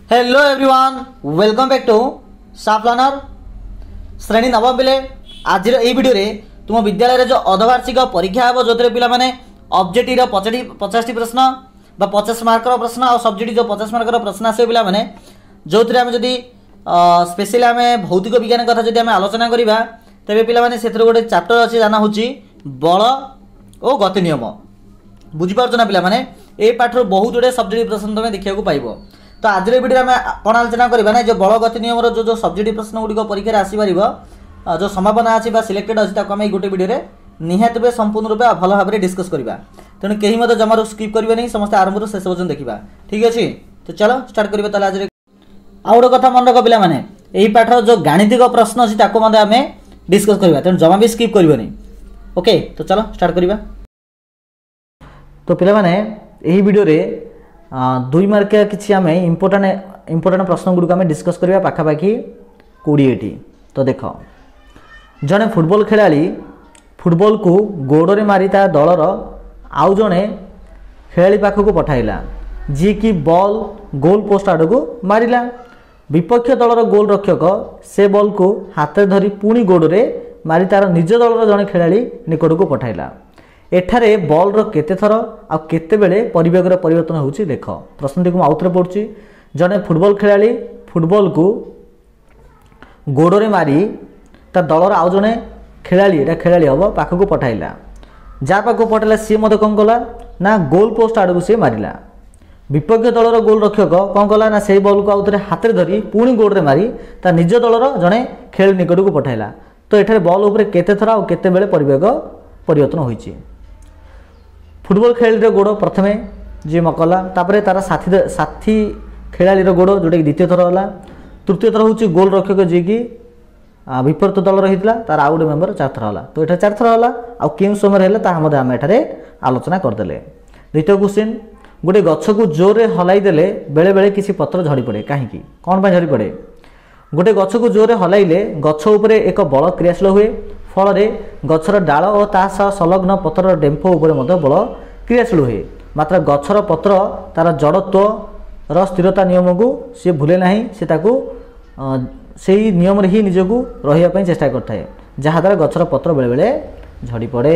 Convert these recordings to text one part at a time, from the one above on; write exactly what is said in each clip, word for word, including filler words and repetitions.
Hello everyone welcome back to साफ learner श्रेणी नवम पिले आज ये वीडियो रे तुम विद्यालय जो अर्धवार्षिक परीक्षा हे जो पिला माने ऑब्जेक्टिव पचास पचास प्रश्न बा पचास मार्कर प्रश्न और सब्जेक्ट जो पचास मार्कर प्रश्न आसे पिला माने जो थे आम जदि स्पेशली आम भौतिक विज्ञान कथा जदि आम आलोचना करवा तेरे पिला माने से गोटे चैप्टर अच्छी जाना हूँ बल और गति नियम बुझीपार ना पिला माने ए पाठर बहुत गुड़े सब्जेक्ट प्रश्न तुम्हें देखा पाइब। तो आज वीडियो में कौन आलोचना करवा ना जो बल गति नियम जो जो सब्जेक्ट प्रश्न गुड़िक परीक्षा आसपार जो संभावना अच्छी सिलेक्टेड अच्छी आम गोटे वीडियो निहाती भाव संपूर्ण रूप भल भाव में डिस्कस करवा तेणु कहीं मत जमार स्किप करेंगे नहीं समस्त आरंभ शेष पर्यटन देखा ठीक अच्छे। तो चलो स्टार्ट करें आज आउ गोटे कथा मन रख पिला माने यही पाठर जो गाणितिक प्रश्न अच्छी आम डिस्कस करवा तेणु जमा भी स्किप करें ओके। तो चलो स्टार्ट करवा। तो पिला माने यही वीडियो रे दुई मार्किया किसी आम इम्पोर्टाट इम्पोर्टाट प्रश्न गुड़िक आम डिस्कस करवा पाखापाखि कोड़े। तो देख जड़े फुटबॉल खेलाड़ी फुटबॉल को गोड़े मारी ता दलर आउ जड़े खेलाड़ी पाखक पठाइला जी की बॉल गोल पोस्ट आड़ को मारिला विपक्ष दलर गोल रक्षक से बॉल को हाथ धरी पुणी गोड़े मारी तार निज दलर जड़े खेलाड़ी निकट को पठाइला एठारे बॉल रो केते थर आ केते बेले परिवेगर परिवर्तन होउची देख प्रश्नटी को आउथरे पड़ुची जड़े फुटबॉल खेलाड़ी फुटबॉल को गोड़े मारी ता दलर आउ जड़े खेलाड़ी एटा खेलाड़ी हम पाखक पठाइला जा पाखक पठाइला सी मत कौन कला ना गोल पोस्ट आड़ को सी मारिला विपक्ष दलर गोल रक्षक कौन कला ना से बॉल को आउथरे हाथ धरी पुणी गोड़े मारी ता निज दलर जड़े खेल निकट को पठाइला। तो एठारे बॉल उपरे केते थर आ केते बेले परिवेग परिवर्तन होइची फुटबॉल खेलाड़ी गोड़ प्रथमे जी मकला तापर तार साथी साथी खेलाड़ी गोड़ जोटा कि द्वितीय थर है तृतीय थर हूँ गोल रक्षक जी की विपरीत दल रही तार आउ गए मेम्बर चार थर है। तो ये चार थर है आउ केउं समय है आम एठारे आलोचना करदे। द्वितीय क्वेश्चन गोटे गछ को जोर हलाई देले बेले बेले किसी पत्र झड़ी पड़े कहीं कौन पर झड़ी पड़े गोटे गछ को जोर हलाइले गछ उपरे एक बल क्रियाशील हुए फल गछर डाल और ता सह संलग्न पत्र डेम्फ उपरे बल क्रियाशील हुए मात्र गछर पत्र तार जड़त्व स्थिरता नियम को सी भूले ना से से नियम ही निजक रही चेष्टा करए जहाद्वारा गछर पत्र बेले बेले झड़ी पड़े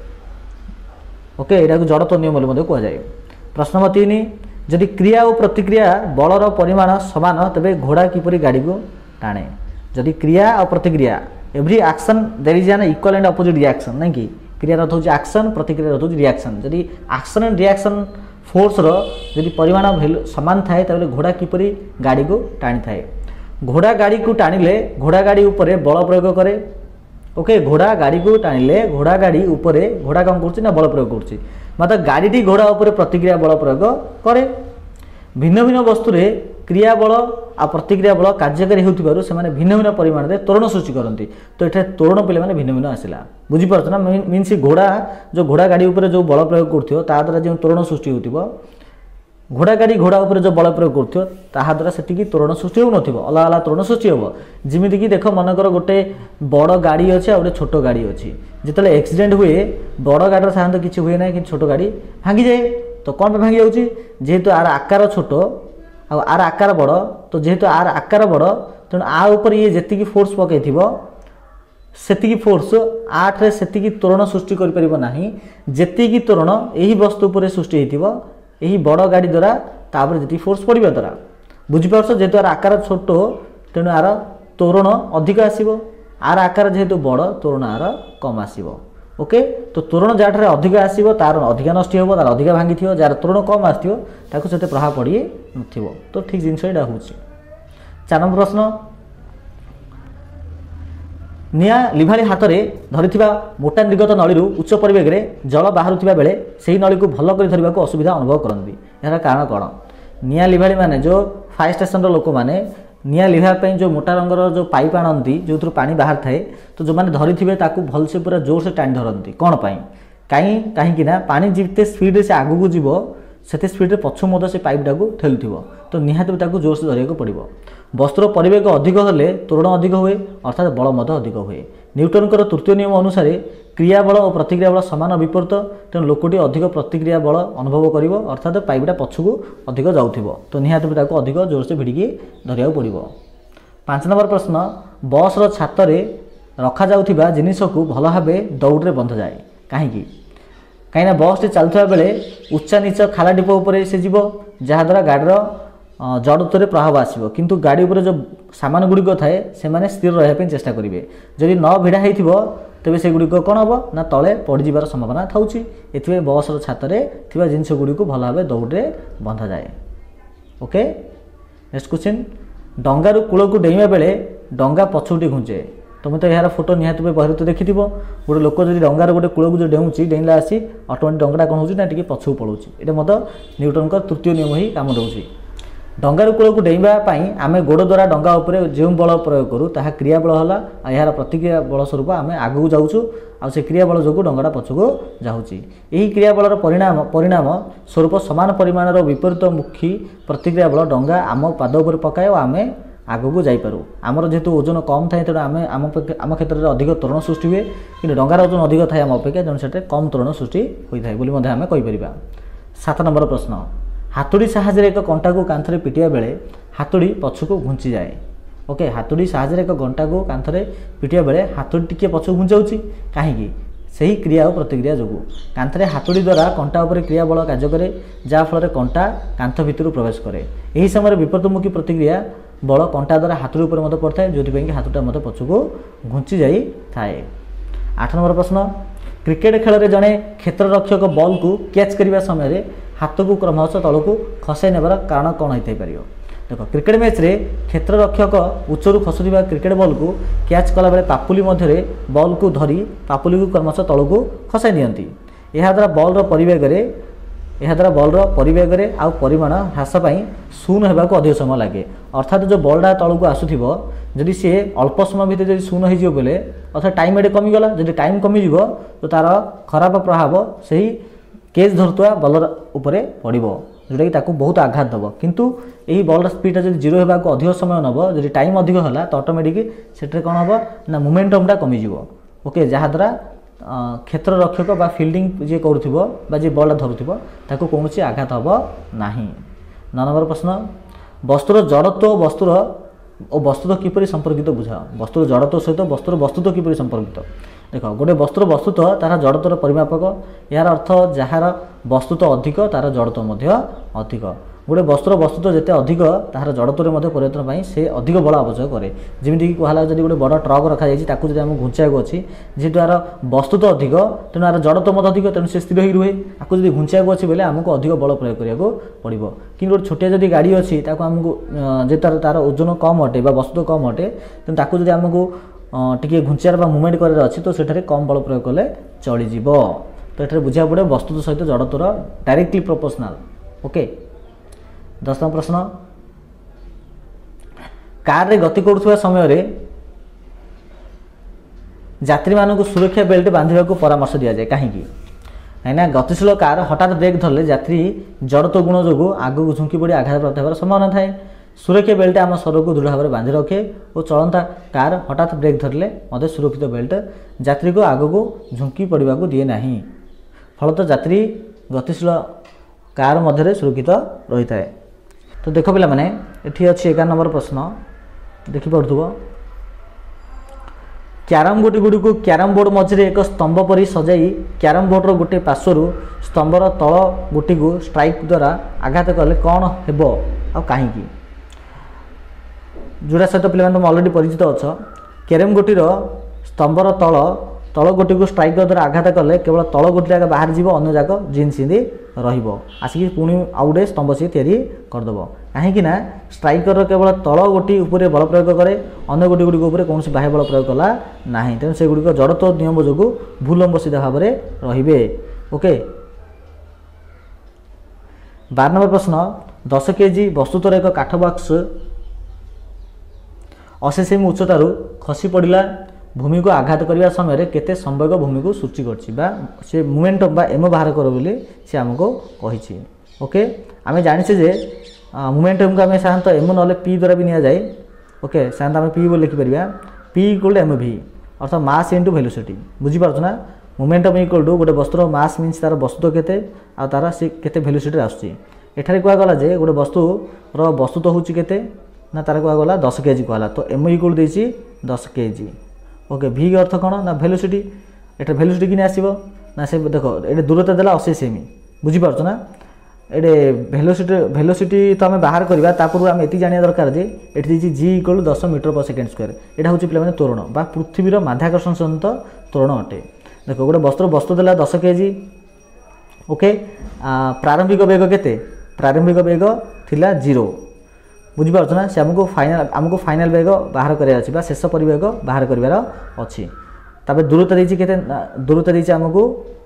ओके यहाँ जड़त्व नियम कहुए। प्रश्न नंबर तीन जदि क्रिया और प्रतिक्रिया बलर परिमाण समान तेरे घोड़ा किपरि गाड़ी को टाणे जदि क्रिया और प्रतिक्रिया every action there is an equal and opposite reaction नहीं कि क्रिया अर्थ होची एक्शन प्रतिक्रिया अर्थ होची रिएक्शन जदि एक्शन एंड रिएक्शन फोर्स रो जदि परिमाण वैल्यू समान थाए तबले घोड़ा किपरि गाड़ी को टाणी थाए घोड़ा गाड़ी को टाणिले घोड़ा गाड़ी उपरे बल प्रयोग करे ओके घोड़ा गाड़ी को टाणिले घोड़ा गाड़ी उपरे घोड़ा कौन करछि ना बल प्रयोग करछि मात्र गाड़ी घोड़ा उपरे प्रतिक्रिया बल प्रयोग करे भिन्न भिन्न वस्तु रे क्रिया बल आ प्रतिक्रिया बल कार्यकारी होतिबारु से माने भिन्न भिन्न परिमाण रे त्वरण सृष्टि करती। तो एठे त्वरण पिले माने भिन्न भिन्न आसिला बुझी पारछ ना मीन्स घोड़ा जो घोड़ा गाड़ी ऊपर जो बल प्रयोग करथियो ता द्वारा जो त्वरण सृष्टि होतिबो घोड़ा गाड़ी घोड़ा ऊपर जो बल प्रयोग करथियो ताहा द्वारा सेटिकी त्वरण सृष्टि हो नथिबो अलग अलग त्वरण सृष्टि होबो जिमिति कि देखो मनकर गोटे बड़ गाड़ी अछि आ गोटे छोट गाड़ी अछि जेतले एक्सीडेंट हुए बड़ गाड़ी साधारणतः किछि हुए ना कि छोट गाड़ी भांगी जाए तो कौन पे भांगी जाउची जेहेतु आर आकार छोट आर आकार बड़ तो जेहेतु आर आकार बड़ तेणु आ ऊपर ये जेतिकी फोर्स पकईथिबो सेतिकी फोर्स आठ रे सेतिकी त्वरण सृष्टि करि परिबो नाही जेतिकी त्वरण एही वस्तु उपरे सृष्टि हेतिबो एही बड़ गाड़ी द्वारा तापर जेति फोर्स पड़िबो द्वारा बुझि पारछो जेहेतु आर आकार छोट तेणु आर त्वरण अधिक आसीबो आर आकार जेहेतु बड़ त्वरण आर कम आसीबो ओके। तो त्वरण जहाँ अधिक आसो तार अधिक नष्ट हो तार अधिक भांगी थी जार त्वरण कम आसो ताको सेते प्रभाव पड़ी न तो ठीक जिनस यहाँ हूँ। चार नंबर प्रश्न निया लिभाड़ी हाथ में धरी मोटा निर्गत नली उच्च परिवेग में जल बाहर बेले से नली को भल कर धरने को असुविधा अनुभव करती यार कारण कौन निया लिभाड़ी माने जो फायर स्टेशन लोक मैंने निया लिभाई जो मोटा रंगर जो पाइप आणती जो थ्रु पानी बाहर थाए तो जो मैंने धरी थे भल से पूरा जोर से टाणी धरती कौन पाई कहीं कहीं पानी जिते स्पीड से आगू को जीव से स्पीड पछु मध्य से पाइपटा को ठेलुव तो निहाती ताको जोर से धरिया पड़ो। वस्त्र परिवेग अधिक हेले त्वरण अधिक हुए अर्थात बल मध्य अधिक हुए। न्यूटन तृतीय नियम अनुसार क्रिया बल और प्रतिक्रिया बल सामान विपरीत तेणु लोकटी अधिक प्रतिक्रिया बल अनुभव कर अर्थात पाइपटा पछकू अधिक जाऊथिबो तो निहाती ताको अधिक जोर से भिड़िकी धरिया पड़ो। पांच नंबर प्रश्न बस रो छातरे रखा जाउथिबा जिनिस को भल भाव दौड़ रे बंधा जाए कहीं कहीं बस टी चलुवा बेले उच्चा नीच खाला डिप उपर से जीव जहाद्वारा गाड़ीर जड़त्व प्रभाव आसो किंतु गाड़ी उपर जो सामान गुड़िक थाए से माने स्थिर रहा चेष्टा करेंगे। जदि न भिड़ा हो तेज से गुड़िक कौन हम ना तले पड़ीजार संभावना था। ये बस छातरे थिबा जिनिस गुड़ी को भल भाव दौड़े बंधा जाए। ओके नेक्स्ट क्वेश्चन डंगारू कूल को डेइबा बेले डंगा पछुटी घुंचे तुम तो यार फोटो निहाती बहरे तो देखि गोटे लोक जो डंगार गोटे कूल को जो डेऊँची डेला आसी ऑटोमेटिक डंगाटा कौन होना टी पछू पलाऊँ ये न्यूटन का तृतीय नियम ही काम दूसरी। डंगार कूल को डेइबा आम गोड़ द्वारा डंगा उपर जो बल प्रयोग करूँ ताहा क्रिया बल है यार प्रतिक्रिया बल स्वरूप आम आगू जाऊँ आ से क्रिया बल जो डंगाटा पछको जाऊँगी। यही क्रिया बलर परिणाम परिणाम स्वरूप समान परिमाणर विपरीत मुखी प्रतिक्रिया बल डंगा आम पाद उपर पकाए और आम आगू जापरू। आमर जेहेतु ओजन कम थाए तेणु आम आम आम क्षेत्र में अधिक त्वरण सृष्टि हुए कि डंगार ओजन अधिक थाए आम अपेक्षा तेणु से कम त्वरण सृष्टि होता है आम कहीपर। सात नंबर प्रश्न हातुड़ी साहाय्य एक कंटा को कांथरे पिटिया बेले हातुड़ी पछको घुंची जाए। ओके हातुड़ी साहाय्य एक घंटा को कांथरे पिटिया बेले हातुड़ी टिके पछको घुंचाऊँगी कहीं सही क्रिया और प्रतिक्रिया जो कांथरे हातुड़ी द्वारा कंटा उपर क्रिया बल कार्य करे जहाँफल कंटा कांथ भितर प्रवेश करे। यही समय विपरीतमुखी प्रतिक्रिया बल कंटा द्वारा हातुड़ी उपर मत पड़ता है जो कि हातुटा मत पछको घुंची जाई थाए। आठ नंबर प्रश्न क्रिकेट खेल में जड़े क्षेत्ररक्षक बॉल को कैच करने समय हाथ को क्रमशः तल को खसाई नेबार कारण कौन होता है। देख क्रिकेट मैच रे क्षेत्ररक्षक उच्चरू खसुवा क्रिकेट बॉल को कैच कला बेले पापुली मध्य बॉल को धरी पापुली को क्रमशः तल को खसाई नियंती। यह द्वारा बॉल परिवेग यह द्वारा बॉल परिवेग आउ परिमाण ह्रास शून्य होगा अधिक समय लगे अर्थात जो बॉलटा तल को आसुथिबो जदि सी अल्प समय भितर जब शून्य हो बेले अर्थात टाइम एडे कमीगला जदि टाइम कमीज तो तार खराब प्रभाव से केज धरुवा बॉलर उपरे पड़ो जोटा कि ताकू बहुत आघात दब किंतु यही बॉलर स्पीड जब जीरो होगा अधिक समय नब जब टाइम अधिक है तो ऑटोमेटिक से कौन हम ना मोमेंटमटा कमीज। ओके जहाद्वारा क्षेत्र रक्षक बा फील्डिंग जी करुवा जी बॉल धरुव ताकू कौन आघात हम ना। नौ नंबर प्रश्न वस्तुर जड़त्व वस्तुर और वस्तुत्व किपरि संपर्कित बुझा। वस्तुर जड़त्व सहित वस्तुर वस्तुत्व किपरि संपर्कित देख गोटे वस्तुर वस्तुत्व तार जड़त्वर परिमापक यार अर्थ जार वस्तुत्व अधिक तार जड़त्व अधिक गोटे वस्तुर वस्तुत्व जिते अधिक तार जड़त्वर परिवर्तन पाई से अधिक बल आवश्यक करे। जमीक कहला जब गोटे बड़ ट्रक रखा जाए आम घुंचाक अच्छी जेहेतु यार वस्तुत्व अधिक तेणु यार जड़त्व अधिक तेणु से स्थिर ही रुहे आपको जब घुंचाक अच्छी बोले आमको अधिक बल प्रयोग करने पड़ो कि गोटे छोटिया जब गाड़ी अच्छी आमको जे तार तार ओजन कम अटे वस्तुत्व कम अटे तेणु ताकू जब आमको टी घुंचार मुवमेंट कर अच्छी तो से कम बल प्रयोग कले चलीज तो ये बुझा पड़े वस्तुत्व सहित जड़त्वर डायरेक्टली प्रोपोर्शनल। ओके दस नंबर प्रश्न कार रे गति करुवा समय रे यात्री मानक सुरक्षा बेल्ट बांधिबा को परामर्श दिया जाए कहीं कहीं गतिशील कार हठात ब्रेक धरले यात्री जड़त्व गुण जो आगू झुंकी पड़ी आघात प्राप्त होवार संभावना थाए। सुरक्षा बेल्ट आम शरीर को दृढ़ भाव बांधि रखे और चलता कार हठात ब्रेक धरले मध्य सुरक्षित बेल्ट यात्री को आगू झुंकी पड़ा को दिए ना फलत यात्री गतिशील कार मध्य सुरक्षित रही है। तो देख पिला माने एठी अछि एगार नंबर प्रश्न देखि पड़ुथबो क्यारम गोटी गुडी को क्यारम बोर्ड मझे एक स्तंभ परी सजाई क्यारम बोर्ड रो गोटे पार्श्वर स्तंभर तल गोटी को स्ट्राइक द्वारा आघात कले कौन हेबो आ काहीकि जोड़ा सहित पे तुम अलरेडी परिचित अच्छ क्यारम गोटीर स्तंभर तल तल गोटी को स्ट्राइक द्वारा आघात कले केवल तल गोटी आगे बाहर जीव अन्य जाक जीन्स सिंधी आसिक पुणी आउ गोटे स्तंभ सी तैयारी करदेव कहीं स्ट्राइकर केवल तल गोटी उपर बल प्रयोग करे अन्य गोटी गुड़ी उपर कौन बाह्य बल प्रयोग कला ना तेणु से गुड़िक जड़त्व नियम जो भूलंब सीधा भाव में रे। ओके बार नंबर प्रश्न दस केजी वस्तुतर एक काठ बक्स अशी सेमी उच्चतार खसी पड़ा भूमि को आघात करने समय केते संवेग भूमि को सृष्टि कर मुमेंटम बा एम बाहर कर बोली सी आमको कही। ओके आम जाने जे मोमेंटम को आम साधारणतः एम ना पी द्वारा भी नि जाए ओके साधारणतः आम पी बोली लिखिपर P equal to M V अर्थात मास इंटू वेलोसिटी बुझीपार ना मोमेंटम इक्वल टू गोटे वस्तुर मास मीन्स तार वस्तु केते आ तार से केते वेलोसिटी आसुची एठारे कहगला जे गोटे वस्तुर वस्तुत्व होची केते ना तार कहगला दस केजी कहला तो एम इक्वल देछि दस केजी ओके भि अर्थ कौन ना वेलोसिटी एटा वेलोसिटी कि आसीबो ना से देखो ये दूरता देला अस्सी सेमी बुझीपार ना ये वेलोसिटी वेलोसिटी तो आम बाहर करवा पूर्व आम ये जाना दरकार जे ये जी इक्वल टू दस मीटर पर सेकेंड स्क्वायर यहाँ हूँ पे त्वरण बा पृथ्वीर माध्याकर्षण सहित त्वरण अटे देख गोटे वस्तु वस्तु देला दस केजी ओके प्रारंभिक वेग केते प्रारंभिक वेग थिला जीरो बुझीपार ना से आमको फाइनाल आमको फाइनाल वेग बाहर करार शेष परिवेग बाहर करार अच्छी तापर दूरता देछि केते दूरता देछि आमको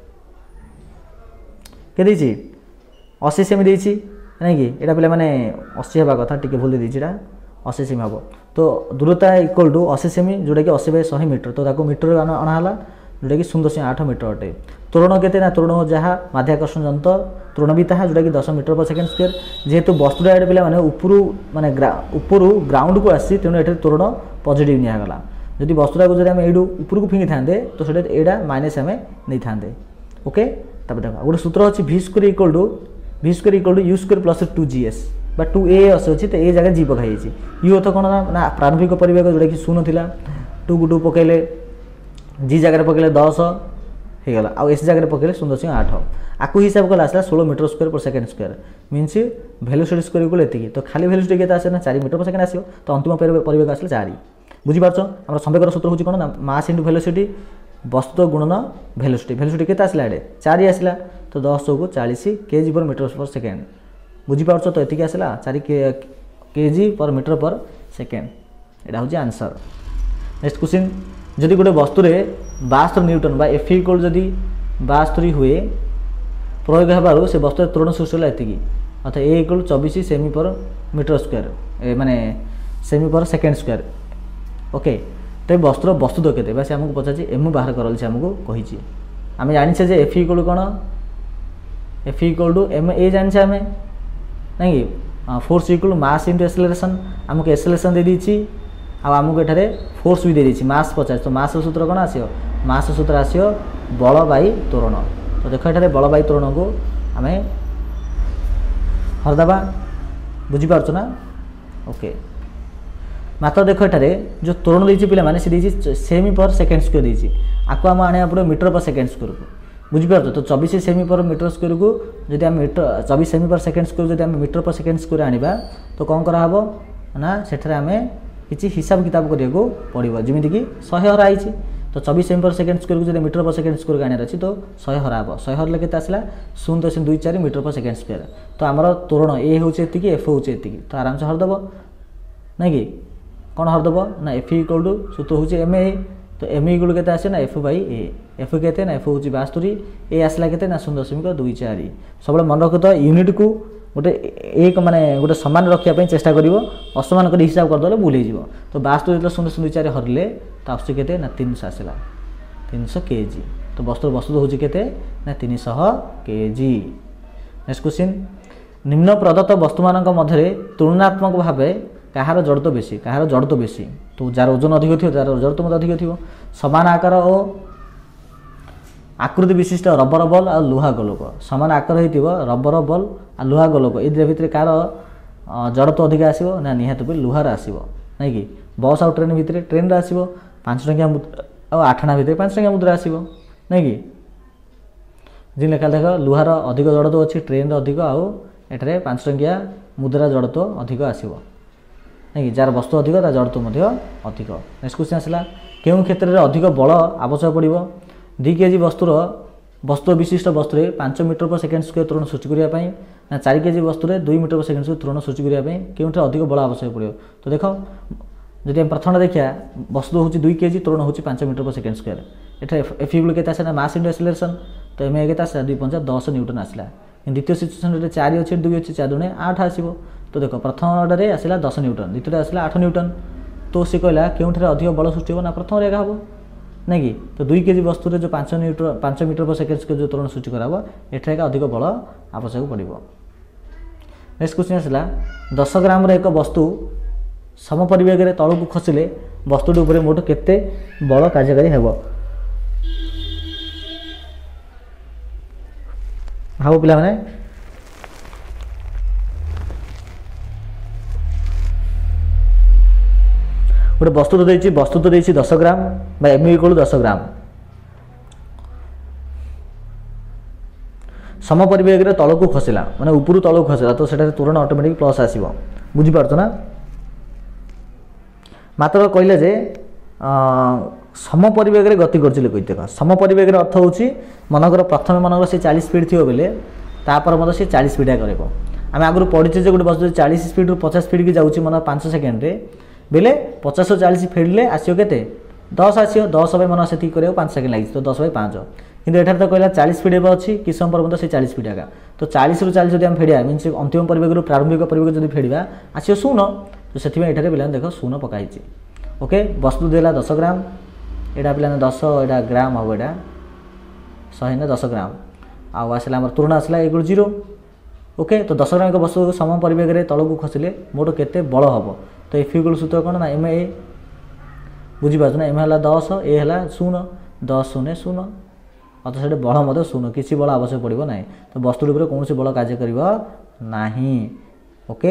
के देछि अस्सी सेमी देछि नहीं कि एटा पे मैंने अस्सी हवा कथा टिके भूल देछि एटा अस्सी सेमी हम तो दूरता इक्वल टू अस्सी सेमी जोटा कि अस्सी बाय सौ मीटर तो ताको मीटर अणाला जोटा कि शून्य दशमलव आठ मीटर अटे त्वरण केते ना त्वरण जहाँ माध्याकर्षण जंत्र त्वरण भी ताहा जोटा कि दस मीटर पर सेकेंड स्क्वायर जेहेतु वस्तुटा एटे पे मैंने उपरू माने उपरू ग्राउंड को आसी तेणु एटे त्वरण पॉजिटिव नियागला जदि वस्तुटा को जदि आम एडू उपरू को फिंगी थांदे तो सेटा एडा माइनस आम नहीं थांदे ओके तब देखो गोटे सूत्र अच्छी V square equal to V square equal to U square plus two G S बा टू ए अस अच्छी तो ए जगह जी पकाई यू अर्थ कौन ना प्रारंभिक परिवेग जोटा कि शून्य थिला टू को टू पकड़े जी जगह पकड़े दस होगला आउ एस जगह पकड़े शून्य दशमलव आठ आपको हिसाब कला आसला षोल metre square per second square minus velocity square equal एति तो खाली वेलोसिटी केते आसे ना चार मीटर पर सेकेंड आसियो तो अंतिम परिवेग आसला चार बुझीपार आम संवेगर सूत्र हूँ कौन ना मास इंटू वेलोसिटी वस्तु गुणन वेलोसिटी वेलोसिटी केते आसला एडे चार आसला तो दस को चालीस केजी पर मीटर पर सेकेंड बुझीपार तो ये आसला चार केजी पर मीटर पर सेकेंड यहाँ हूँ आंसर नेक्स्ट क्वेश्चन जदि गोटे वस्तुरे बास्तरी न्यूटन बा एफ इक्वल जदि बास्तरी हुए प्रयोग होबार से वस्तु त्वरण सृष्टि है एति अर्थात ए इक्वल चौबीस सेमी पर मीटर स्क्वायर माने सेमी पर सेकेंड स्क्वायर ओके तो वस्तुर वस्तुत्व केते बस आमको पचार एम बाहर करल आमको कही आम जाने जे एफ इक्वल कौन F equal to M A जाने आम नहीं force equal mass into acceleration आमको एक्सेलरेशन दे दी आमको एठारे फोर्स भी दे दी मास पचास तो मास सूत्र कौन आसो मास सूत्र आसो बल बाई त्वरण तो देख एठारे बल बाई त्वरण को आम हरदबा बुझीपार ना ओके मात्र देख एठारे जो त्वरण देती पे मैंने सी सेमी पर सेकेंड स्क्वायर देती आपको आम आने पड़े मीटर पर सेकेंड स्क्वायर को बुझीपार तो चौबीस सेमी पर मीटर स्क्वायर को जब आम मीटर चौबीस सेमी पर सेकेंड स्क्वायर जब आम मीटर पर सेकेंड स्क्वायर आनिबा तो कौन कराहब ना सेठारे आम किसी हिसाब किताब करिया पड़ो जमीक कि शहे हराई तो चौबीस सेमी पर सेकेंड स्क्वायर को जब मीटर पर सेकेंड स्क्वायर आने अच्छी तो शहे हराब शहे हरले के आसला शून्य दशमलव दुई चार मीटर पर सेकेंड स्क्वायर तो आमर त्वरण ए हूँ एति एफ हूँ एति तो आराम से हरदब नहीं कि कौन हरदब ना एफ इक्वल टू सूत्र हूँ एम ए तो एम इक्वल के आसे ना एफ बै ए एफ के ना एफ हूँ बास्तरी ए आसला के ना शून्य दशमिक दुई चार सब मन रख तो यूनिट को गोटे एक माने गोटे सामान रखापी चेष्टा कर असमान कर हिसाब करदे भूल हो तो बास्तरी जो शून्य दुई चार हरले तो आस के ना तीन सौ आसला तीन सौ केजी तो वस्तु वस्तु हूँ के ना तीन सौ केजी नेक्स्ट क्वेश्चन निम्न प्रदत्त वस्तु मान मध्य तुलनात्मक भाव कहार जड़त्व बेसी कहार जड़त्व बेसी तो जार ओजन अधिक थी तार जड़त्व अधिक थी समान आकार और आकृति विशिष्ट रबर बल आ लुहा गोलक समान आकार हो रबर बल आ लुहा गोलक ये भितर कार जड़त्व अधिक आसो ना निहत भी लुहार आसो नहीं कि बस आउ ट्रेन भितर ट्रेन आसो पांच टंकिया मुद्रा आठना भितर पांच टंकिया मुद्रा आसो नहीं कि जी लेखा देख लुहार अधिक जड़त्व अच्छी ट्रेन अधिक आउ एठारे पांच टंकिया मुद्रा जड़त्व अधिक आसो नहीं जार वस्तु अधिक ता जड़त्व अधिक नेक्स्ट क्वेश्चन आसला केउं क्षेत्र में अधिक बल आवश्यक पड़ो दुई केजी वस्तुर वस्तु विशिष्ट वस्तु पांच मीटर पर सेकेंड स्क्वायर त्वरण सृष्टि करने ना चार केजी वस्तु दुई मीटर पर सेकेंड स्क्वायर त्वरण सृष्टि करने केउठे अधिक बल आवश्यक पड़ो तो देख जब हम प्रथम देखा वस्तु हूँ दुई केजी त्वरण हूँ पांच मीटर पर सेकेंड स्क्वायर एटा एफ इक्वल के आसा मास इंटू एक्सेलरेशन तो एम ए के आसा दुई पंचा दस न्यूटन आसला द्वितीय सिचुएसन चार अच्छे दुई अच्छे चार दुणे आठ आसो तो देख प्रथम आसला दस न्यूटन द्वितीय आसला आठ न्यूटन तो सी कहला केउठे अधिक बल सृष्टि हो ना प्रथम एका हम नहीं कि तो दुई केजी वस्तु जो पांच मीटर पांच मीटर पर सेकेंड स्क्वायर जो त्वरण सृष्टि कराब एठार अधिक बल आवश्यक पड़ो नेक्स्ट क्वेश्चन आसला दस ग्राम एक वस्तु सम परिवेग तल को खसिले वस्तुटी उपरे मोट केते बल कार्यकारी हेबो भाव पिला माने गोटे वस्तु तो देछि वस्तु तो देछि दस ग्राम बा एम इक्वल दस ग्राम सम परिवेग तल को खसला माने ऊपर तल को खसला तो सेटा तुरंत ऑटोमेटिक प्लस आसीबो बुझी पारतो ना मात्र कहले जे सम परिवेग गति करछिले कहि देख सम परिवेग अर्थ होछि मनकर प्रथम मनकर से चालीस स्पीड थियो बेले तापर मते से चालीस स्पीड करबो आमे आगु पढिछे जे गोटे वस्तु चालीस स्पीड रु पचास स्पीड की जाउछि मन पाँच सेकंड रे बेले पचास चालीस फेरले आसियो केते दस आसियो दस भाई मन से कर पाँच सेकेंड लगी तो दस भाई पाँच किंतु एठार तो कहला चालीस स्पीड अच्छी कि समय पर्यटन से चालीस स्पीड आगा तो चालीस रु चालीस जब फेड़ा मीन अंतिम परिवेग प्रारंभिक परिवेग जब फेड़ा आसियो शून्य तो से एठार पे देख शून्य पकाई ओके वस्तु देला दस ग्राम यहाँ पे दस यहाँ ग्राम हम यहाँ शहे ना दस ग्राम आउ आसला आम तुरण आसला एक जीरो ओके तो दस ग्राम एक वस्तु सम परिवेग तल को खसिले मोट केते बल हम तो एफ इक्वल सूत्र कौन ना एम ए बुझीपार ना एम है दस ए है शून्य दस शून्य शून्य अत से बल मत शून्य किसी बल आवश्यक पड़ो ना तो वस्तु कौन सी बल कार्य करना ओके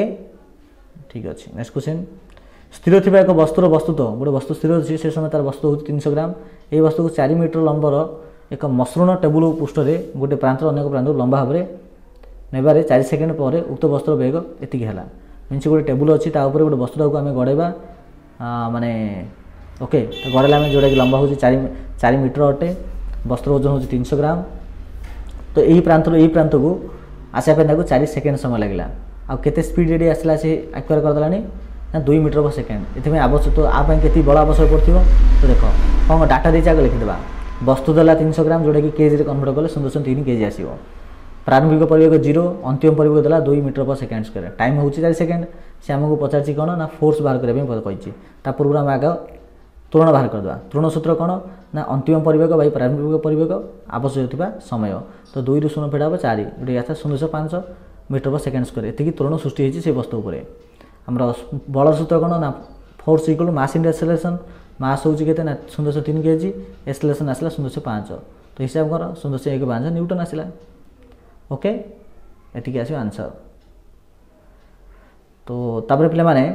ठीक अच्छे नेक्स्ट क्वेश्चन स्थिर थी एक वस्तुर वस्तु तो गोटे वस्तु स्थिर अच्छी से समय तार वस्तु हूँ तीन सौ ग्राम ये वस्तु को चार मीटर लंबर एक मसृण टेबुल पृष्ठ में गोटे प्रांत अनेक प्रांत लंबा भाव में नेबारे चार सेकेंड पर उक्त वस्तुर बेग एतिक है मीनस गोटे टेबुल अच्छी तापर गोटे वस्तुटा को आम गड़ेबा माने ओके तो गड़ेला आम जोटा कि लंबा हूँ चार चार मीटर अटे वस्त्र ओजन हूँ तीन सौ ग्राम तो यही प्रांत यही प्रांत को आसापे चार सेकेंड समय लगे आउ केते स्पीड ये आसला से एक्वायर करदेलानी ना दुई मीटर पर सेकेंड ये आवश्यक तो आप केती बल आवश्यक पड़ो तो देख कौन डाटा देती आगे लिखिदेवा वस्तु देला तीन सौ ग्राम जोटा कि केजी कन्वर्ट कले शून्य दशमलव तीन केजी आसो प्रारंभिक परिवेग जीरो अंतिम परिवेग देला दुई metre per second square time हूँ चार सेकेंड से आमको पचार कौन ना फोर्स बाहर करने कही पूर्व आम आग तुरण बाहर करदे तुरण सूत्र कौन ना अंतिम परिवेग बै प्रारंभिक परिवेग आवश्यक होता समय तो दुई रु शून्य फेड़ा हम चार गोटे आता शून्य पाँच मीटर पर सेकेंड स्क्वायर एति तुरण सृष्टि होती से वस्तु उपर आमर बल सूत्र कौन ना force equal mass into acceleration mass हूँ के ना शून्य दशमलव तीन केजी एक्सेलरेशन आसला शून्य दशमलव पाँच तो हिसाब कर शून्य दशमलव एक पाँच न्यूटन आसला ओके एटिक आसो आंसर तो तापर पिला माने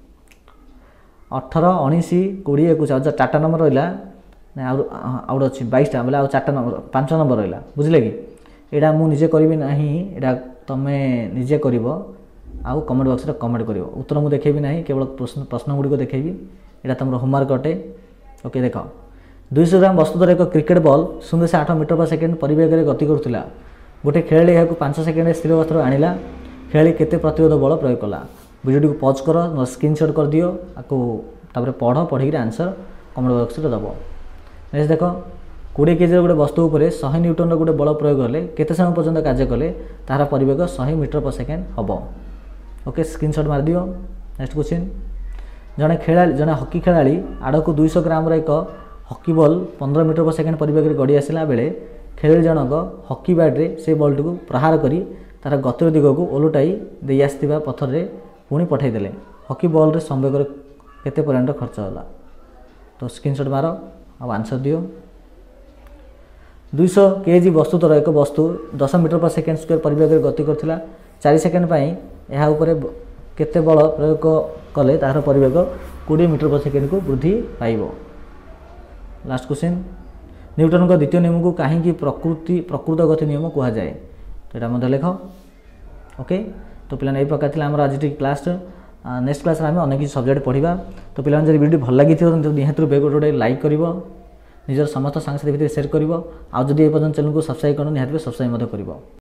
अठर उन्नीस कोड़े एकुश चार्टा नंबर रहा आउट अच्छी बैसटा बोले चार्टा नंबर पांच नंबर रहा बुझे कि यहाँ मुझे करी ना यहाँ तुम्हें निजे कर आउ कमेंट बॉक्स रे कमेंट कर उत्तर मुझे देखेबी ना केवल प्रश्न प्रश्न गुड़िक देखेबी यहाँ तुम होमवर्क अटे ओके देख दुई सौ ग्राम वस्तु एक क्रिकेट बॉल शून्य से आठ मीटर पर सेकेंड परिवेग गति करुला गोटे खेलाड़ी यहाँ पांच सेकेंड स्थिर अवस्था आणला खेलाड़ी केते प्रतिरोध बल प्रयोग कला वीडियो को पॉज कर स्क्रीनशॉट कर दियो आपको तापर पढ़ पढ़ी आंसर कमेंट बॉक्स रे दब नेक्स्ट देख कोड़े केजी गोटे वस्तु उपर सौ न्यूटन गोटे बल प्रयोग कले केते समय पर्यंत कार्य कले तार परिवेग सौ मीटर पर सेकेंड हम ओके स्क्रीनशॉट मार दियो नेक्स्ट क्वेश्चन जड़े खेला जड़े हॉकी खेलाड़ी आड़ को दुई सौ ग्राम एक हॉकी बॉल पंद्रह मीटर पर सेकेंड परिवेग गड़ी आसला बेले खेलाड़ी जनक हॉकी बैट रे से बॉल टी प्रहार करी तार गतिर दिग को ओलटाई दे आसथिबा पथर रे पुणी पठाईदेले हॉकी बॉल रे संवेग केते पर्यंत खर्च होला तो स्क्रीनशॉट मार अब आंसर दियो दुई सौ केजी वस्तु तर एक वस्तु दस मीटर पर सेकेंड स्क्वायर परिवेग गति करथिला चार सेकेंड पाई ଏହା ଉପରେ କେତେ ବଳ ପ୍ରୟୋଗ କଲେ ତାହାର ପରିବେଗ କୋଡ଼ିଏ मीटर पर सेकेंड को वृद्धि पाइब लास्ट क्वेश्चन न्यूटन का द्वितीय नियम को कहीं प्रकृति प्रकृत गति नियम कह जाए तो यहाँ मत लेख ओके तो पिला यही प्रकार थी आज क्लास नेक्स्ट क्लास आम अनेक सब्जेक्ट पढ़ा तो पिला जब वीडियो भल लगी निहत गोटे गोटे लाइक कर निजर समस्त सांगसाथी भितर सेयर कर आज ये पर्यटन चैनल को सब्सक्राइब कर निहत सब्सक्राइब कर